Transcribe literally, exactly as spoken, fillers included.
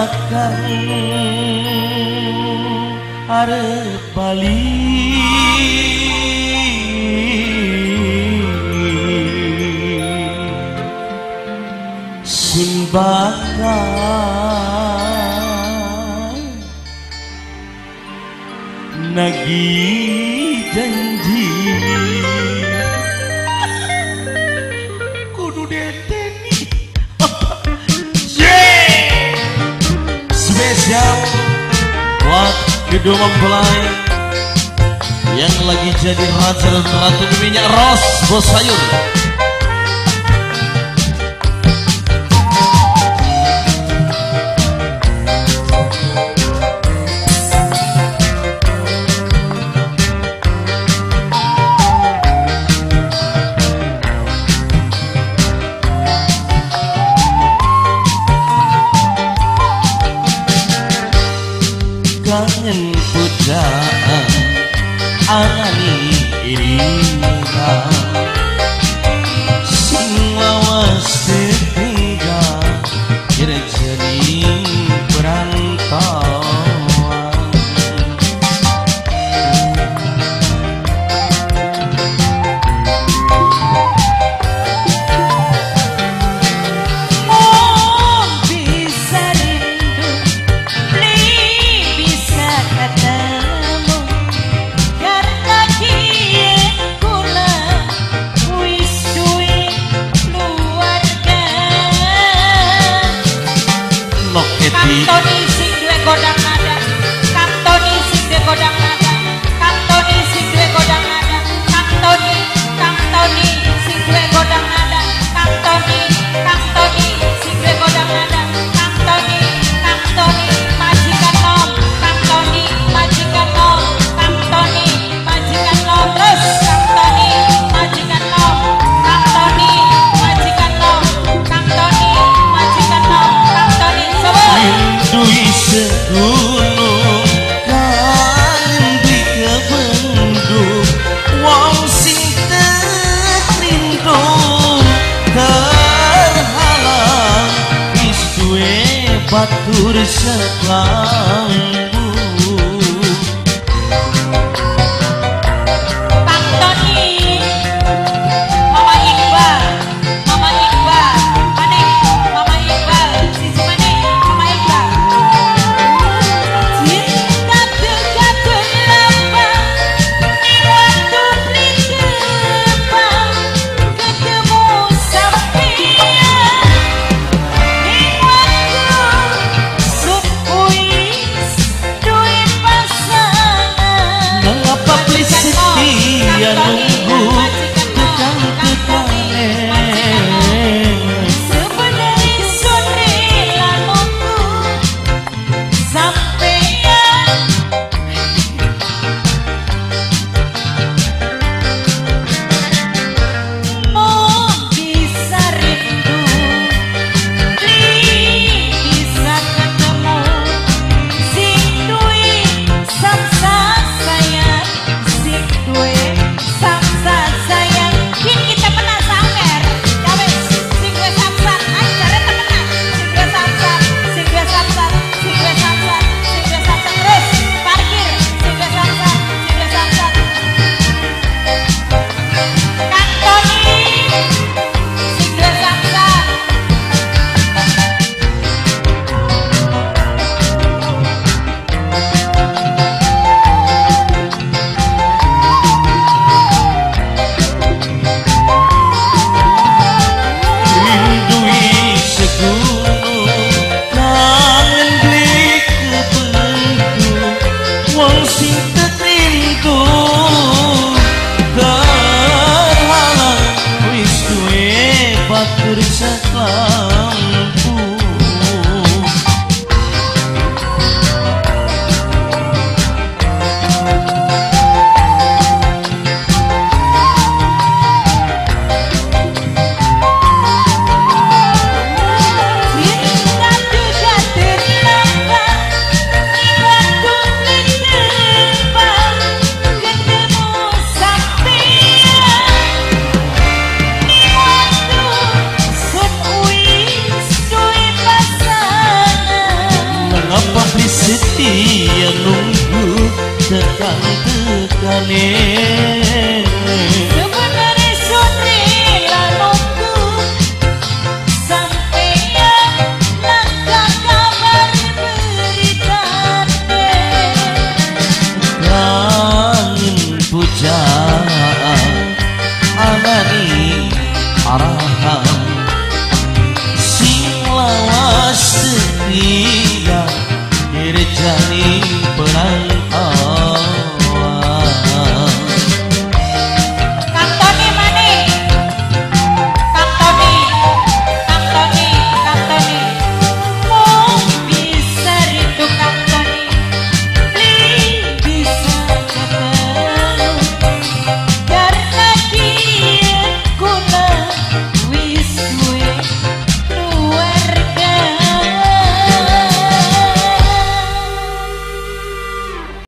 bakal arep bali sun bakal nagih janji kudu deteni. Yeah! Spesial buat kedua mempelai yang lagi jadi raja dan ratu minyak ros bos sayur. Kangen pujaan anani irina sing lawas tetiga kira-kira perantauan oh bisa rindu beli bisa ketemu karena kie kula wis duwe keluarga Kantoni sing duwe godang nada Kantoni sing duwe godang nada Kantoni sing duwe godang nada Kantoni Kantoni sing duwe godang nada Kantoni Kantoni sing duwe godang nada Kantoni Kantoni majikan nom Kantoni majikan nom Kantoni majikan nom terus Kantoni majikan nom Kantoni majikan nom Kantoni majikan nom Kantoni sobat Dui segunung kangen di kebendung wong sing terlindung terhalang wis duwe batur seklambu. Kantoni Mama Iqbal Mama Iqbal mana Mama Iqbal sisi mana Mama Iqbal cinta tergantung lama di waktu beli kebang ketemu sampean di waktu subuh Sebenarnya sore lah nunggu sampeyan langkah kabar berita Kangen pujaan anani arahan